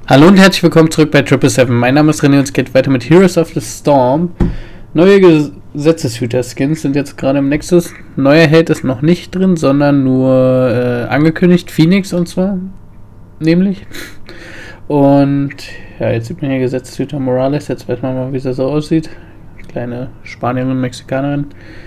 Hallo und herzlich willkommen zurück bei 777. Mein Name ist René und es geht weiter mit Heroes of the Storm. Neue Gesetzeshüter-Skins sind jetzt gerade im Nexus. Neuer Held ist noch nicht drin, sondern nur angekündigt. Phoenix und zwar. Nämlich. Und ja, jetzt sieht man hier Gesetzeshüter Morales. Jetzt weiß man mal, wie sie so aussieht. Kleine Spanierin, Mexikanerin.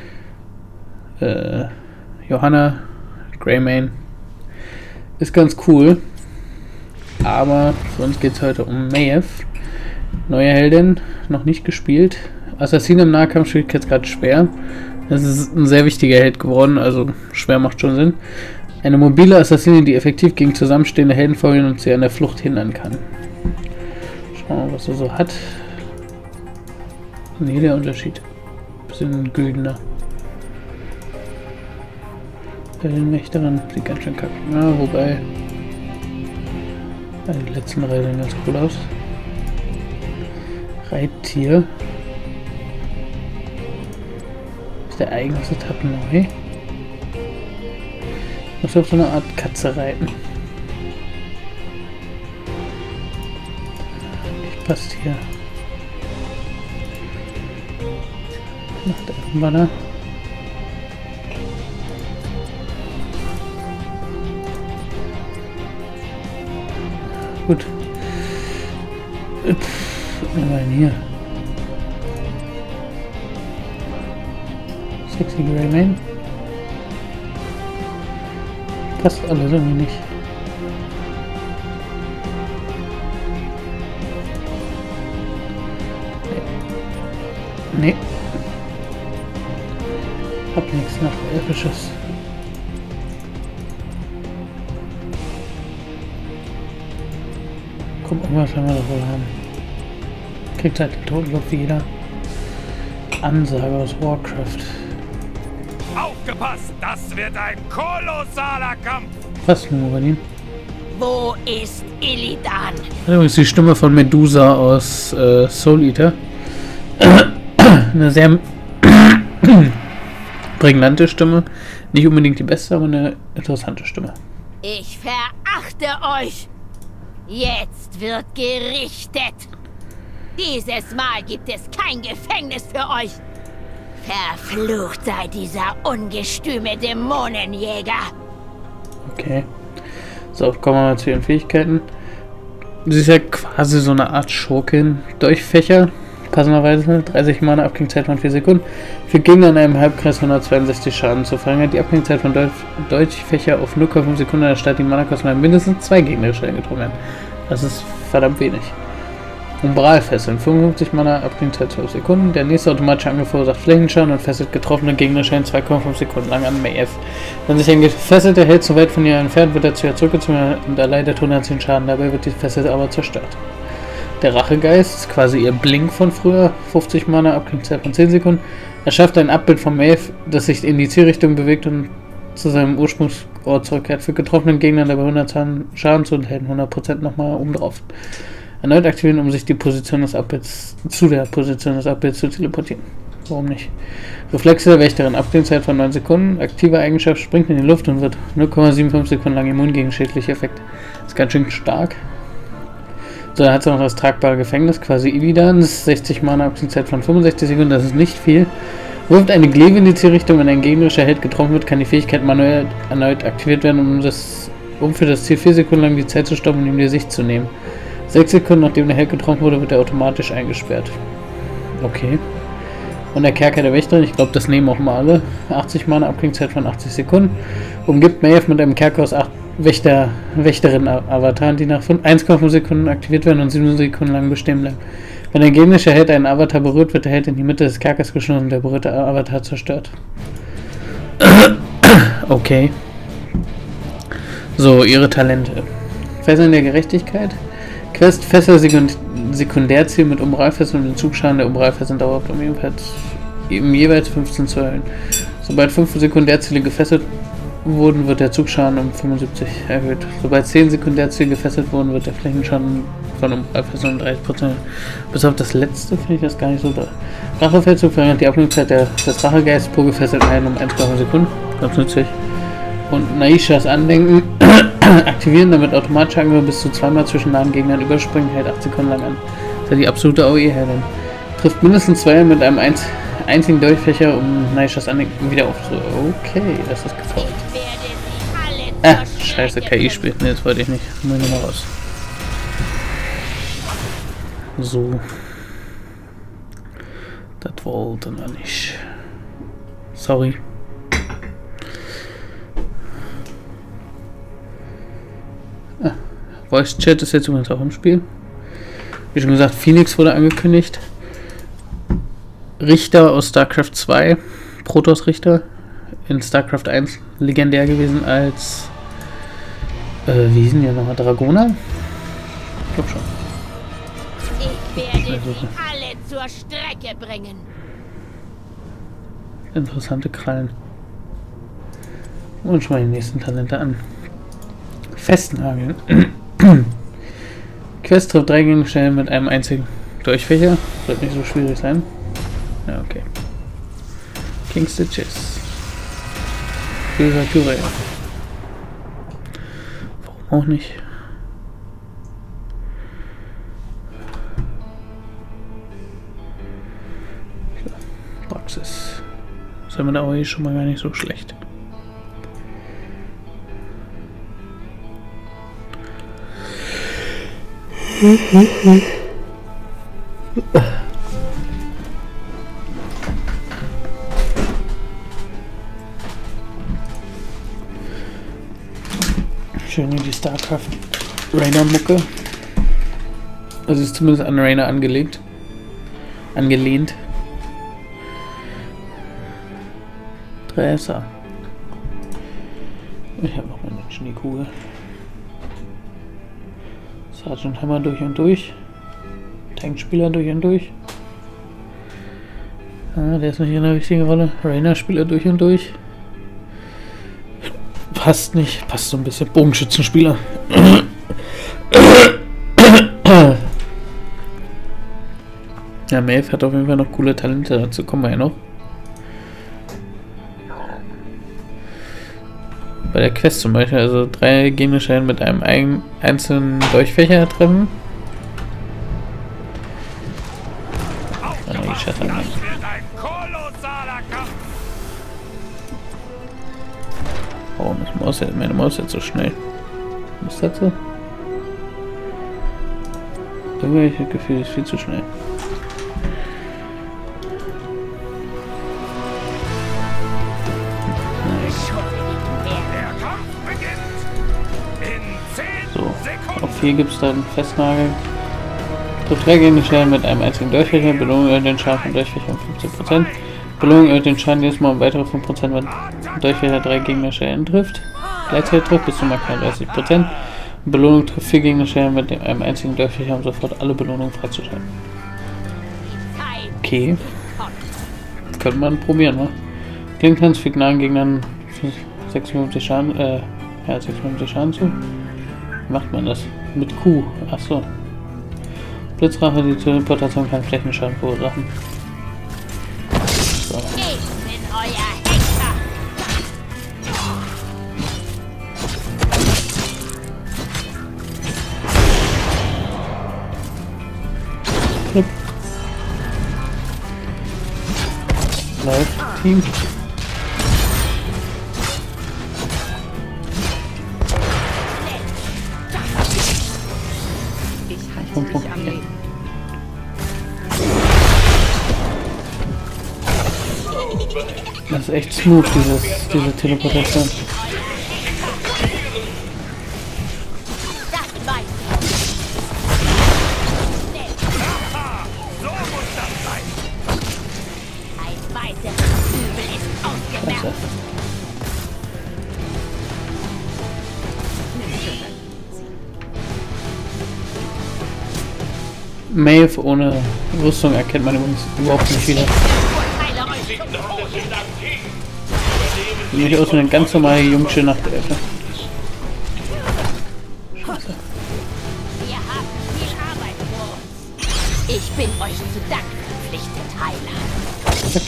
Johanna, Greymane. Ist ganz cool. Aber für uns geht es heute um Maeve. Neue Heldin, noch nicht gespielt. Assassin im Nahkampf spielt jetzt gerade schwer. Das ist ein sehr wichtiger Held geworden, also schwer macht schon Sinn. Eine mobile Assassine, die effektiv gegen zusammenstehende Helden vorgehen und sie an der Flucht hindern kann. Schauen wir mal, was er so hat. Nee, der Unterschied. Bisschen güldener. Heldenwächterin sieht ganz schön kacke. Ja, wobei. Die letzten drei sehen ganz cool aus. Reittier. Ist der eigentliche Tab neu? Muss auf so eine Art Katze reiten. Passt hier. Macht der Banner. Gut. Was nehmen wir denn hier? Sexy Greymane. Passt alles irgendwie nicht. Nee. Hab nichts nach Episches. Was werden wir da wohl haben? Kriegt halt den Totenlob wie jeder Ansage aus Warcraft. Aufgepasst! Das wird ein kolossaler Kampf! Was nun über ihn? Wo ist Illidan? Übrigens die Stimme von Medusa aus Soul Eater. Eine sehr prägnante Stimme. Nicht unbedingt die beste, aber eine interessante Stimme. Ich verachte euch! Jetzt wird gerichtet. Dieses Mal gibt es kein Gefängnis für euch. Verflucht sei dieser ungestüme Dämonenjäger. Okay. So, kommen wir mal zu ihren Fähigkeiten. Sie ist ja quasi so eine Art Schurkin. Durchfächer. Passenderweise 30 Mana, Abklingzeit von 4 Sekunden. Für Gegner in einem Halbkreis 162 Schaden zu verringern. Die Abklingzeit von Durchfächer auf 0,5 Sekunden anstatt die Mana-Kosten bei mindestens 2 gegnerische getroffen werden. Das ist verdammt wenig. Umbralfesseln. 55 Mana, Abklingzeit 12 Sekunden. Der nächste automatische Angriff verursacht Flächenschaden und fesselt getroffene gegnerische 2,5 Sekunden lang an Maeve. Wenn sich ein gefesselter Held zu weit von ihr entfernt, wird er zu ihr zurückgezogen und erleidet 110 Schaden. Dabei wird die Fessel aber zerstört. Der Rachegeist ist quasi ihr Blink von früher, 50 Mana, Abklingzeit von 10 Sekunden. Er schafft ein Abbild von Maeve, das sich in die Zielrichtung bewegt und zu seinem Ursprungsort zurückkehrt. Für getroffenen Gegnern dabei 100 Schaden zu enthalten, 100% nochmal obendrauf. Erneut aktivieren, um sich die Position des Abbilds zu der Position des Abbilds zu teleportieren. Warum nicht? Reflexe der Wächterin, Abklingzeit von 9 Sekunden. Aktive Eigenschaft, springt in die Luft und wird 0,75 Sekunden lang immun gegen schädliche Effekte. Ist ganz schön stark. So, dann hat sie noch das tragbare Gefängnis, quasi Illidan, 60 Mana, Abklingzeit von 65 Sekunden, das ist nicht viel. Wirft eine Glaive in die Zielrichtung, wenn ein gegnerischer Held getroffen wird, kann die Fähigkeit manuell erneut aktiviert werden, um für das Ziel 4 Sekunden lang die Zeit zu stoppen und ihm die Sicht zu nehmen. 6 Sekunden nachdem der Held getroffen wurde, wird er automatisch eingesperrt. Okay. Und der Kerker der Wächterin, ich glaube, das nehmen auch mal alle. 80 Mana, Abklingzeit von 80 Sekunden. Umgibt Maeve mit einem Kerker aus 8 Wächterin-Avataren, die nach 1,5 Sekunden aktiviert werden und 7 Sekunden lang bestehen bleiben. Wenn der gegnerische Held einen Avatar berührt, wird der Held in die Mitte des Kerkers geschlossen und der berührte Avatar zerstört. Okay. So, ihre Talente. Fesseln der Gerechtigkeit. Quest Fessel Sekundärziel mit Umbralfesseln und den Zugschaden der Umbralfesseln dauert um jeweils 15 zu erhöhen. Sobald 5 Sekundärziele gefesselt wurden, wird der Zugschaden um 75 erhöht. Sobald 10 Sekundärziele gefesselt wurden, wird der Flächenschaden von Umbralfesseln um 30%. Bis auf das letzte finde ich das gar nicht so doll. Rachefeldzug verringert die Abklingzeit des Rachegeists pro gefesselten Helden um 1,5 Sekunden. Ganz nützlich. Und Naishas Andenken Aktivieren, damit automatische Angriffe bis zu zweimal zwischen nahen Gegnern überspringen, hält 8 Sekunden lang an. Das ist die absolute AOE-Heldin. Trifft mindestens 2 mit einem einzigen Durchfächer, um Naishas Andenken wieder aufzunehmen. Okay, das ist gefolgt. Scheiße, KI spielt. Ne, das wollte ich nicht. Muss ich nochmal raus. So. Das wollte man nicht. Sorry. Voice Chat ist jetzt übrigens auch im Spiel. Wie schon gesagt, Phoenix wurde angekündigt. Richter aus StarCraft 2, Protoss Richter, in StarCraft 1 legendär gewesen als wie hießen die nochmal? Dragona? Ich glaub schon. Ich werde sie alle zur Strecke bringen. Interessante Krallen. Und schon mal die nächsten Talente an. Festnageln. Quest trifft 3 Gegenstände mit einem einzigen Durchfächer. Wird nicht so schwierig sein. Ja, okay. King Stitches. Böser Kyrie. Warum auch nicht? Praxis. Das ist mit der AOE schon mal gar nicht so schlecht. Schön in die StarCraft Rainer-Mucke. Also ist zumindest an Rainer angelehnt. Dresser. Ich habe noch meine Schneekugel. Sergeant Hammer durch und durch. Tankspieler durch und durch. Ah, der ist nicht in der richtigen Rolle. Rainer-Spieler durch und durch. Passt nicht. Passt so ein bisschen. Bogenschützenspieler. Ja, Maeve hat auf jeden Fall noch coole Talente. Dazu kommen wir ja noch. Bei der Quest zum Beispiel, also 3 Gegenstände mit einem einzelnen Durchfächer treffen. Das wird ein kolossaler Kampf. Warum ist meine Maus jetzt so schnell? Was ist das so? Irgendwie habe ich das Gefühl, es ist viel zu schnell. Auf 4 gibt es dann Festnagel. Trifft 3 Gegenstände mit einem einzigen Durchfächer. Belohnung erhöht den Schaden von Durchfächer um 15%. Belohnung erhöht den Schaden jedes Mal um weitere 5%, wenn Durchfächer 3 Gegenstände trifft. Gleichzeitig trifft bis zu mal 30%. Belohnung trifft 4 Gegenstände mit einem einzigen Durchfächer, um sofort alle Belohnungen freizuschalten. Okay. Könnte man probieren, ne? Klinkentanz fügt nahen Gegnern 56 Schaden, 56 Schaden zu. Wie macht man das? Mit Q. Achso. Blitzrache, die Teleportation kann Flächenschaden verursachen. So. Ich bin euer Hexer. Flip. Läuft Team. Das ist echt smooth, diese Teleportation. So muss das sein. Ein weiteres Übel ist ausgemerzt. Maeve ohne Rüstung erkennt man übrigens überhaupt nicht wieder. Sieht nicht aus wie eine ganz normale jungsche Nachtelfe. Scheiße. Wir haben viel Arbeit vor uns. Ich bin euch zu Dank verpflichtet, Heiler.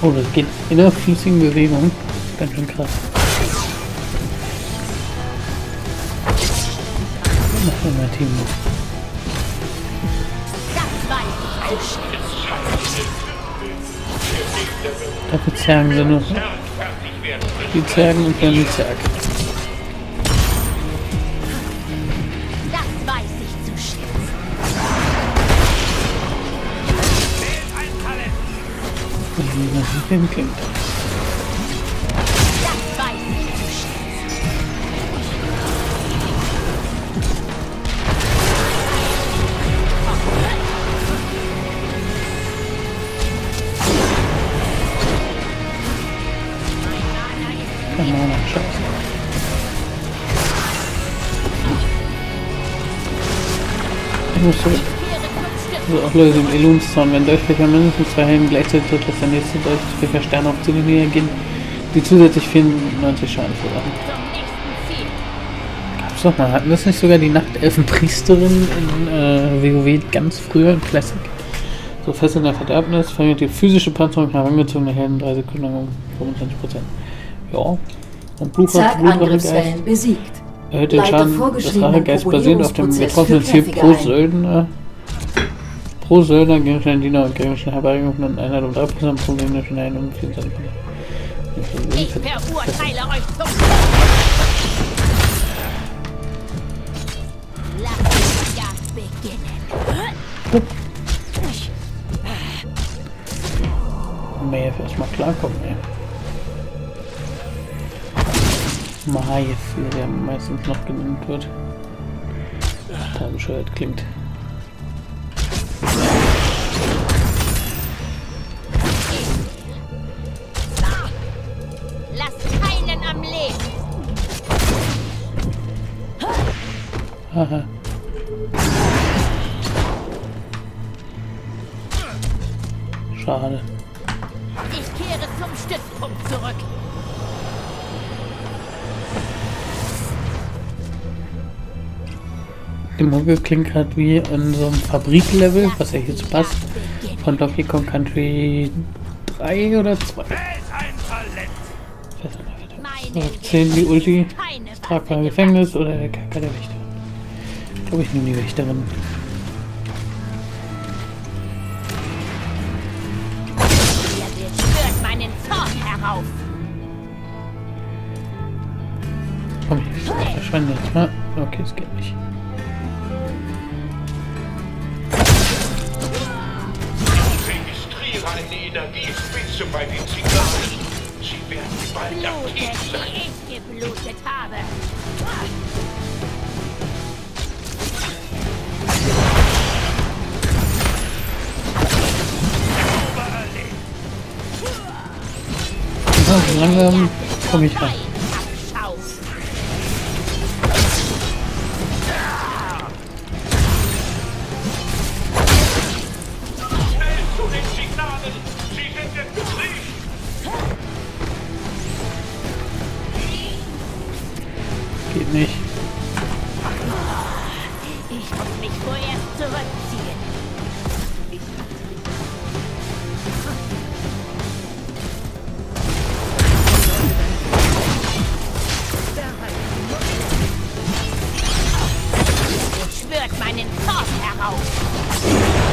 Oh, das geht in einer flüssigen Bewegung. Ganz schön krass. Was macht denn mein Team noch? Dafür Zergen sind nur die Zergen und dann die Zerg. Das weiß ich zu schätzen. Wie das mit dem klingt. Das weiß ich zu schätzen. Kann man auch noch scheiße. Ich muss so auch Leute im Elunszorn, wenn Dolchfächer mindestens 2 Helden gleichzeitig trifft, dass der nächste Dolchfächer Sterne auf den Linie gehen, die zusätzlich 94 Schaden verursachen. Gab's doch mal, hatten das nicht sogar die Nachtelfenpriesterin in WoW ganz früher im Classic? So fest in der Verderbnis, verringert die physische Panzerung herangezogener Helden 3 Sekunden um 25%. Ja. Und Zerg-Angriffswellen besiegt. Erhöht den Schaden des Rachegeist basierend auf dem getroffenen Ziel pro Söldner. Pro Söldner, Gegenstand, Diener und Gegenstand Herbarium und Einheit um 3%, Probleme von Helden um 24%. Ich verurteile euch zum Tod. Lasst die Jagd beginnen. Maeve erstmal klarkommen, ey. Maeve, wie der meistens noch genannt wird. Total bescheuert klingt. Lasst keinen am Leben. Haha. Schade. Ich kehre zum Stützpunkt zurück. Die Mucke klingt halt wie in so einem Fabriklevel, was ja jetzt passt, von Donkey Kong Country 3 oder 2. So, 10 die Ulti, das tragbare Gefängnis oder der Kerker der Wächter. Ich glaube, ich nehme die Wächterin. Ihr spürt meinen Zorn herauf. Komm, ich verschwende. Ah, okay, es geht nicht. Registriere eine Energiespitze bei den Signalen. Sie werden bald aktiv sein. Die ich geblutet habe. So, langsam komme ich rein. Abschau. Schnell zu den Signalen. Sie sind in Betrieb. Geht nicht. Ich muss mich vorerst zurückziehen. Ihr schwört meinen Zorn herauf.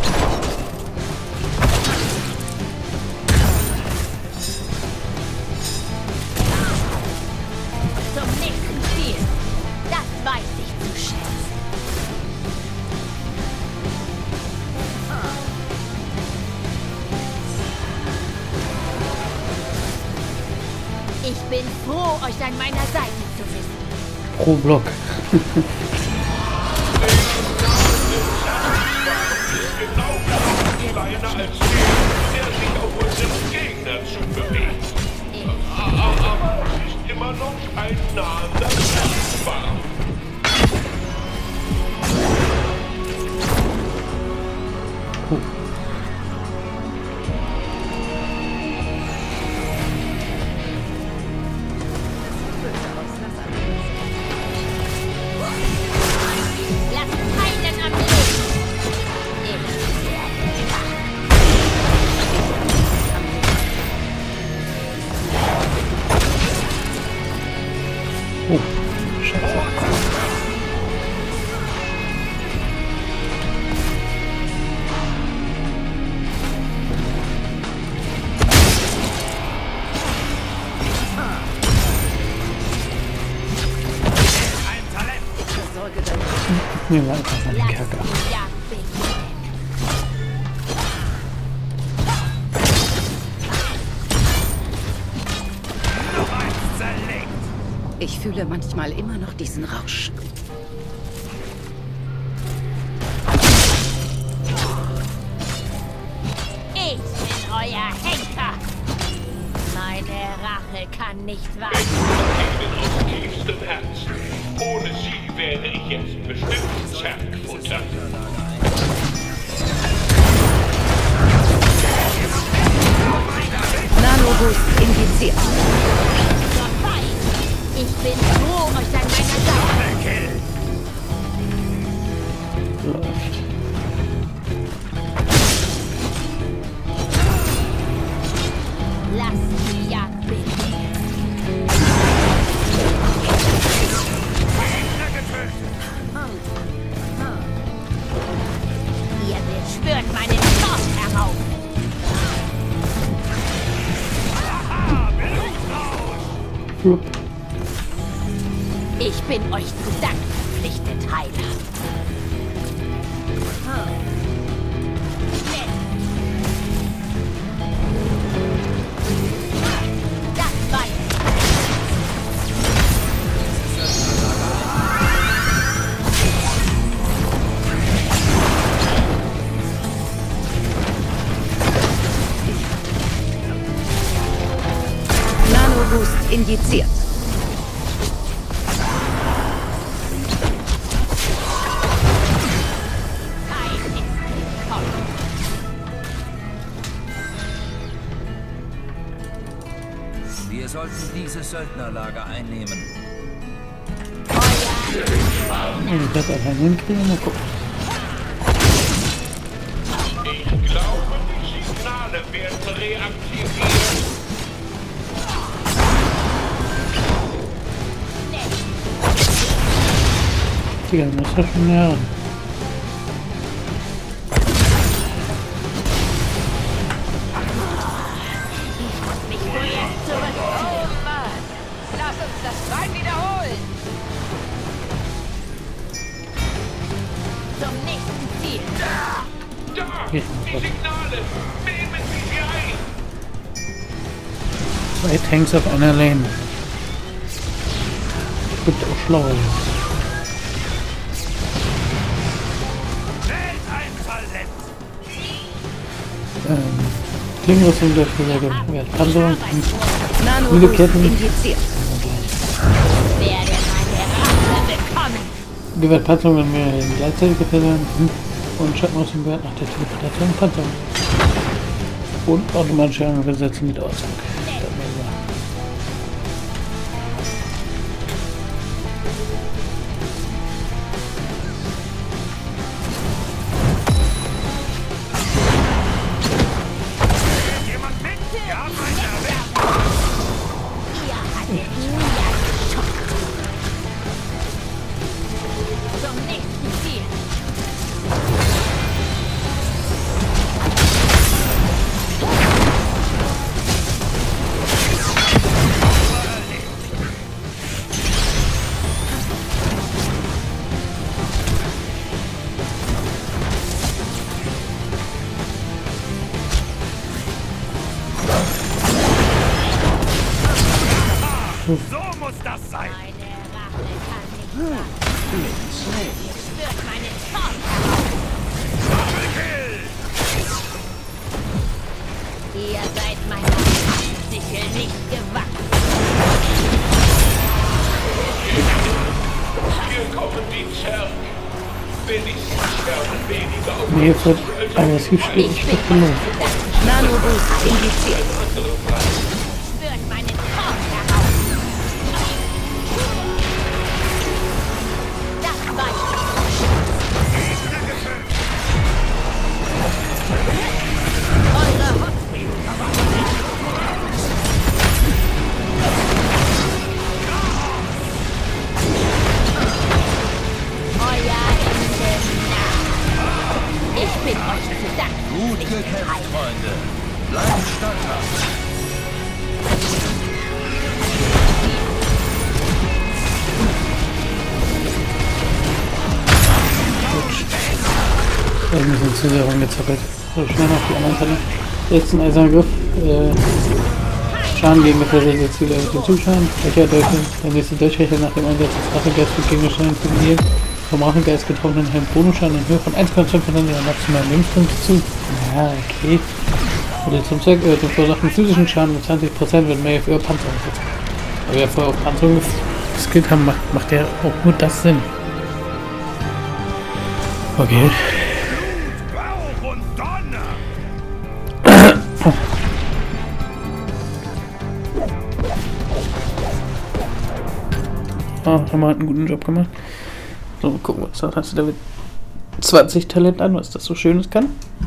Zum nächsten Ziel. Das weiß ich zu schätzen. Ich bin froh, euch an meiner Seite zu wissen. Pro Block. Genau kleiner als der sich auf unseren Gegner zu bewegt. Aber es ist immer noch ein nahender Nachbar. Lasst keinen am Leben. Ich werde wach. Nehmen wir einfach mal den Kerker. Ich fühle manchmal immer noch diesen Rausch. Ich bin euer Henker. Meine Rache kann nicht warten. Ihnen aus tiefstem Herzen. Ohne sie wäre ich jetzt bestimmt Zergfutter. Nanoboost injiziert. Ich bin froh, euch an meiner Seite. Läuft. Lass die Jagd beginnen. Ihr beschwört meinen Zorn herauf. Flup. Ich bin euch zu Dank verpflichtet, Heiler. Das war Nanoboost injiziert. Wir sollten dieses Söldnerlager einnehmen. Ich werde einfach hinkriegen. Mal gucken. Ich glaube, die Signale werden reaktiviert. Digga, muss ja schon näher ran. mich wohl jetzt zurück. Oh Mann, lass uns das Rein wiederholen. Zum nächsten Ziel. Da! Die Signale! Nehmen Sie sie ein! 2 Tanks auf einer Lane. Gibt auch schlauer. Klingenrüstung durch Versorgung. Panzerung und Nanoboost Ketten. injiziert. Werde meine Rache bekommen. Gewehrpanzerung wenn wir gleichzeitig gefährden und Schattenausdruck nach der Teleportation Panzerung. Und automatische Angriffssätze mit Auszug. Ihr hattet nie geschockt. Zum nächsten Ziel. So muss das sein. Meine Rache kann nicht warten. Ihr spürt meinen Zorn herauf. Doppelkill! Ihr seid meiner Rachesichel nicht gewachsen. Hier kommen die Zerg. Wenigstens sterben weniger auf Nee, jetzt wird aggressiv schwierig. Ich bin euch zu Dank. Nanoboost injiziert. Spürt meinen Zorn herauf. Das war eure Euer Ende nah. Ich bin euch zu Dank. Gut gekämpft, Freunde. Bleibt standhaft. ein bisschen zu sehr rumgezappelt. So, schnell noch die anderen Teile. Jetzt ein Eiserngriff. Schaden gegen gefesselte Ziele mit dem Zuschaden. Welcher der nächste Durchhächer nach dem Einsatz des Rachegeist wird gegen Schaden für die vom Rachegeist getroffenen Helm Bonusschaden in Höhe von 1,5% ihrer maximalen Lebenspunkte zu. Ja, okay. Oder zum Zweck, den verursachten physischen Schaden mit 20% wird mehr für Panzerung einsetzt. Weil wir vorher auf Panzerung geskillt haben, macht ja auch nur das Sinn. Okay. Bauch und Donner! Oh, haben wir einen guten Job gemacht. So, gucken wir uns das. Hast du damit 20 Talent an, was das so Schönes kann?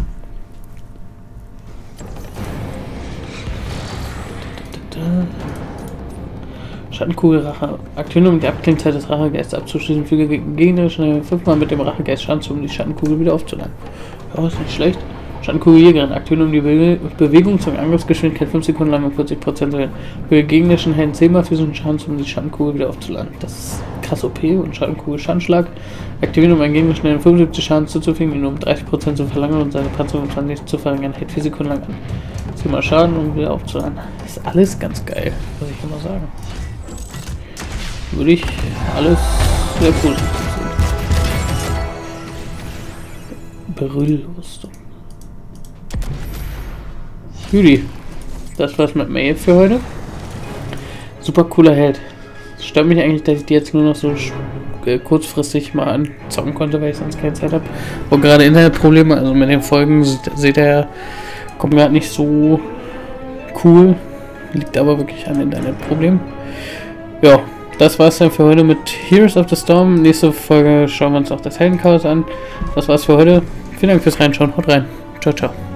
Schattenkugelrache. Aktivieren, um die Abklingzeit des Rachegeistes abzuschließen, füge gegnerische 5-mal mit dem Rachegeist Schaden zu, um die Schattenkugel wieder aufzuladen. Ja, ist nicht schlecht. Schattenkugeljägerin. Aktivieren, um die Bewegung zur Angriffsgeschwindigkeit 5 Sekunden lang um 40% zu werden. Für gegnerischen Helden 10-mal physischen Schaden zu, um die Schattenkugel wieder aufzuladen. Das ist krass OP und Schattenkugel Schandschlag. Aktivieren, um einen Gegner schnell 75 Schaden zuzufügen, ihn um 30% zu verlangen und seine Panzerung um 20 zu verringern. Hält 4 Sekunden lang an. 10-mal Schaden, um wieder aufzuladen. Das ist alles ganz geil, muss ich immer sagen. Würde ich alles sehr positiv sehen. Berylrüstung. Judy, das war's mit Maeve für heute. Super cooler Held. Stört mich eigentlich, dass ich die jetzt nur noch so kurzfristig mal anzocken konnte, weil ich sonst keine Zeit habe. Und gerade Internetprobleme, also mit den Folgen, seht ihr ja, kommt gerade nicht so cool. Liegt aber wirklich an Internetproblemen. Ja. Das war's dann für heute mit Heroes of the Storm. Nächste Folge schauen wir uns auch das Heldenchaos an. Das war's für heute. Vielen Dank fürs Reinschauen. Haut rein. Ciao, ciao.